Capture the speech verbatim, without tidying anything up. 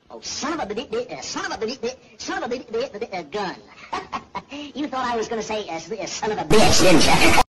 Oh, son of a b- b- uh, son of a b- b- son of a b- b- b- uh, gun. You thought I was going to say uh, son of a bitch, didn't you?